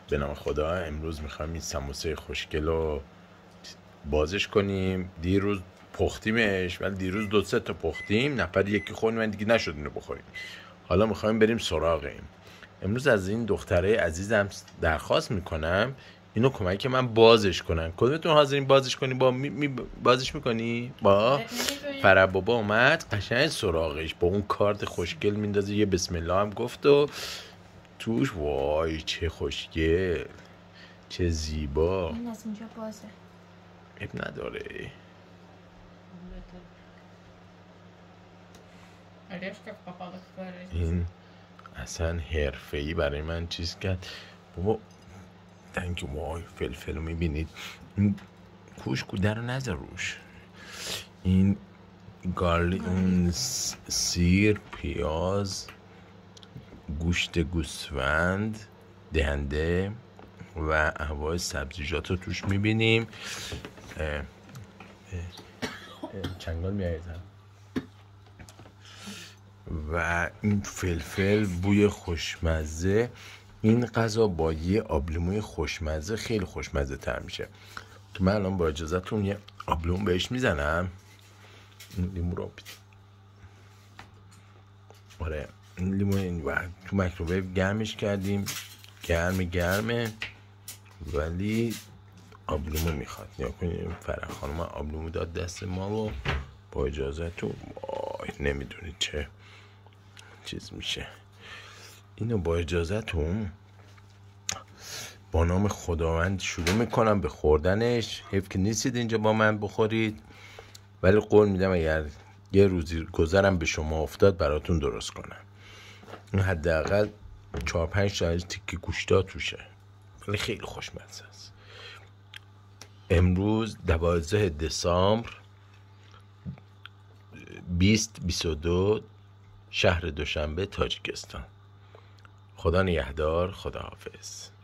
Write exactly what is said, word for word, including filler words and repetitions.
به نام خدا. امروز میخوایم این سموسه خوشگل رو بازش کنیم. دیروز پختیمش، ولی دیروز دو سه تا پختیم، نفر یکی خوردیم من دیگه نشد اینو بخوریم. حالا میخوایم بریم سراغ این. امروز از این دختره عزیزم درخواست میکنم اینو کمک من بازش کنن. کدومتون حاضرین بازش کنی؟ با می می بازش میکنی؟ با فرح بابا اومد قشنگ سراغش با اون کارت خوشگل میندازه، یه بسم الله هم گفت و توش وای چه خوشگل، چه زیبا. این از اینجا بازه، اب نداره. این اصلا حرفه‌ای برای من چیز کرد بابا. تنک وای فلفل رو میبینید، این کوش کوده رو نذار روش. این گارلی، اون سیر، پیاز، گوشت گوسفند، دهنده و انواع سبزیجات رو توش میبینیم. چنگال میایزم و این فلفل بوی خوشمزه. این غذا با یه آبلیموی خوشمزه خیلی خوشمزه تر میشه که من الان با اجازهتون یه آبلیمو بهش میزنم. این لیمو رو بید. آره این لیمو این وقت تو میکروویو گرمش کردیم، گرم گرمه ولی آبلیمو میخواد. یا کنیم فرح خانم آبلیمو داد دست ما و با اجازهتون وای نمیدونید چه چیز میشه. اینو با اجازهتون با نام خداوند شروع میکنم به خوردنش. حیف که نیستید اینجا با من بخورید، ولی قول میدم اگر یه روزی گذرم به شما افتاد براتون درست کنم. این حداقل چهار پنج تا تیکه گوشتا توشه، ولی خیلی خوشمزه است. امروز دوازده دسامبر بیست بیست و دو، شهر دوشنبه، تاجیکستان. خدا نگهدار، خدا حافظ.